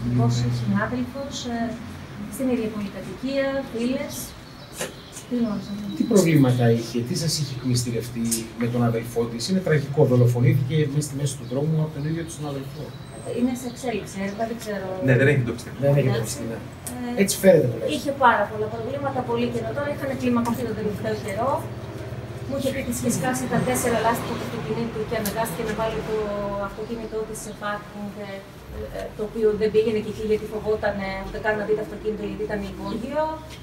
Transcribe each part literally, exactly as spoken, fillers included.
δικός σου συνάδελφος, ε, στην ίδια πολυκατοικία, φίλες. Τι νόμιζα. Τι προβλήματα είχε, τι σας είχε εκμυστηρευτεί με τον αδελφό της? Είναι τραγικό, δολοφονήθηκε μέσα στη μέση του δρόμου από τον ίδιο του τον αδελφό. Είναι σε εξέλιξη, έργα, δεν ξέρω. Ναι, δεν έχει εντοπιστεί. Δεν έχει εντοπιστεί, ναι. Ε, Έτσι φαίνεται το Είχε πάρα πολλά προβλήματα, πολύ καιρό τώρα. Είχαν κλιμακωθεί τον τελευταίο καιρό. Μου είχε πει ότι είχε σκάσει τα τέσσερα λάστιχα του αυτοκινήτου και αναγκάστηκε να βάλει το αυτοκίνητό της σε πάρκινγκ, το οποίο δεν πήγαινε και εκεί γιατί φοβόταν ούτε καν να δει το αυτοκίνητο γιατί ήταν υπόγειο.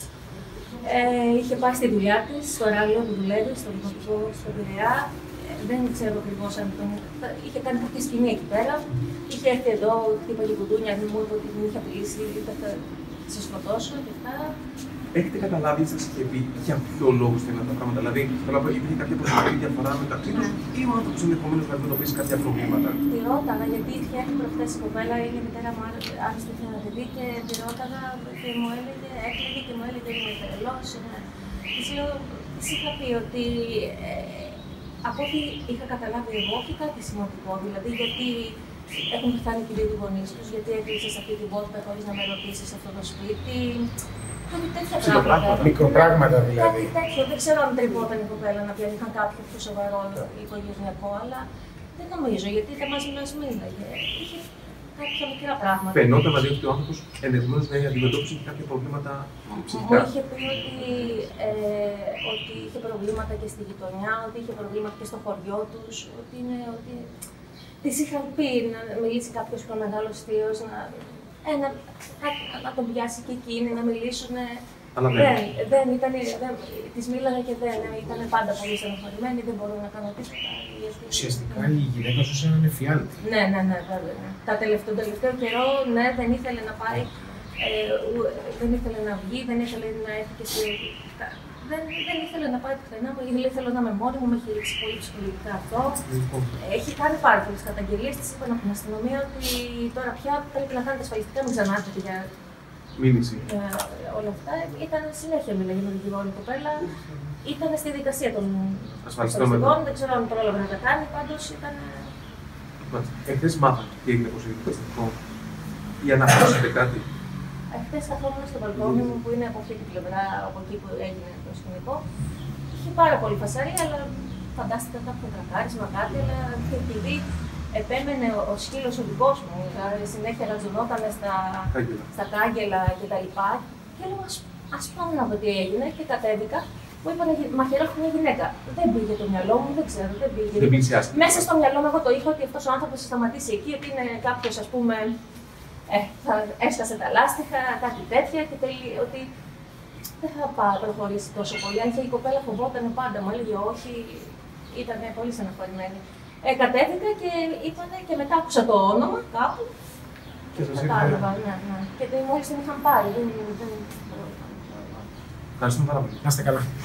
Ε, είχε πάει στη δουλειά τη, στο ράλιο που δουλεύει, στο δημοτικό, στο Πειραιά. Ε, δεν ξέρω ακριβώ αν τον. Είχε κάνει κάποια σκηνή εκεί πέρα. Είχε έρθει εδώ, χτύπαγε κουδούνια, μου είπε ότι μου είχε απειλήσει, είπε θα σε σκοτώσω και αυτά. Έχετε καταλάβει, σα είχε πει για ποιο λόγο στέλνατε τα πράγματα? Δηλαδή, θέλω να πω, υπήρχε κάποια προσωπική διαφορά μεταξύ του ή ο άνθρωπο ενδεχομένω να αντιμετωπίσει κάποια προβλήματα? Τη ρώταγα, γιατί είχε έρθει προχθέ η κοπέλα, είναι η μητέρα μου άρρωστη και ένα παιδί και τη ρώταγα και μου έλεγε, έκλαιγε και μου έλεγε είναι τρελό. Τη λέω, τη είχα πει ότι ε, από ό,τι είχα καταλάβει εγώ και κάτι σημαντικό, δηλαδή γιατί έχουν πεθάνει και οι δύο γονείς τους, γιατί έκλεισε αυτή την πόρτα χωρίς να με ρωτήσει σε αυτό το σπίτι. Κάτι τέτοια πράγματα. Μικροπράγματα δηλαδή. Κάτι τέτοιο. Δεν ξέρω αν τρυπόταν η κοπέλα να πιάνει κάποιο πιο σοβαρό οικογενειακό, αλλά δεν νομίζω γιατί τα μας μίλαγε. Είχε κάποια μικρά πράγματα. Φαινόταν δηλαδή ότι ο άνθρωπος ενδεχομένως να αντιμετώπισε κάποια προβλήματα ψυχικά. Μου είχε πει ότι, ε, ότι είχε προβλήματα και στη γειτονιά, ότι είχε προβλήματα και στο χωριό τους, ότι είναι. Ότι... Της είχαν πει να μιλήσει κάποιος πιο μεγάλος θείος, να, ε, να, να τον πιάσει και εκείνη, να μιλήσουν. Αλλά δεν, δεν ήταν, δεν, της μίλαγα και δεν, ήταν πάντα πολύ στενοχωρημένη, δεν μπορώ να κάνω τίποτα. Ουσιαστικά η γυναίκα σου σαν εφιάλτη. Ναι, ναι, ναι, βέβαια. Ναι. Τα τελευταίο, τον τελευταίο καιρό, ναι, δεν ήθελε να πάει, ε, δεν ήθελε να βγει, δεν ήθελε να έρθει και σε... Δεν, δεν ήθελε να πάει πουθενά, ήθελε να είμαι μόνη μου, με έχει ρίξει πολύ ψυχολογικά αυτό. Έχει κάνει πάρα πολλέ καταγγελίες. Τη είπαν από την αστυνομία ότι τώρα πια πρέπει να κάνετε ασφαλιστικά, μην ξανάρθετε για μήνυση. Ε, όλα αυτά. Ήταν συνέχεια μιλάγε με την δικηγόρο η κοπέλα. Ήταν στη δικασία των ασφαλιστικών, δεν ξέρω αν πρόλαβε να τα κάνει, πάντως ήταν. Εχθές μάθαμε τι έγινε από το δικαστικό ή αναφέρατε κάτι? Χθες καθόμουν στο μπαλκόνι μου που είναι από αυτή την πλευρά, από εκεί που έγινε το σκηνικό. Είχε πάρα πολύ φασαρία, αλλά φαντάστηκα κάποιο τρακάρισμα, κάτι, αλλά επειδή επέμενε ο σκύλος ο δικός μου, δηλαδή συνέχεια ρατζουνόταν στα, στα κάγκελα κτλ. Και λέω, ας, ας πάω να δω τι έγινε και κατέβηκα. Μου είπαν μαχαιρόχει μια γυναίκα. Δεν πήγε το μυαλό μου, δεν ξέρω, δεν πήγε. Δεν πήγε μέσα στο μυαλό μου, εγώ το είχα ότι αυτός ο άνθρωπος θα σταματήσει εκεί, ότι είναι κάποιος, ας πούμε. Ε, θα έσκασε τα λάστιχα, κάτι τέτοια και τελεί, ότι δεν θα πάει, προχωρήσει τόσο πολύ. Αν και η κοπέλα φοβόταν πάντα, μου έλεγε όχι, ήταν πολύ στεναχωρημένη. Ε, κατέβηκα και είπανε και μετά άκουσα το όνομα κάπου. Και σας κατάλαβα, ναι, ναι. Και μόλις την είχαν πάρει. Δεν, δεν... Ευχαριστούμε πάρα πολύ. Να είστε καλά.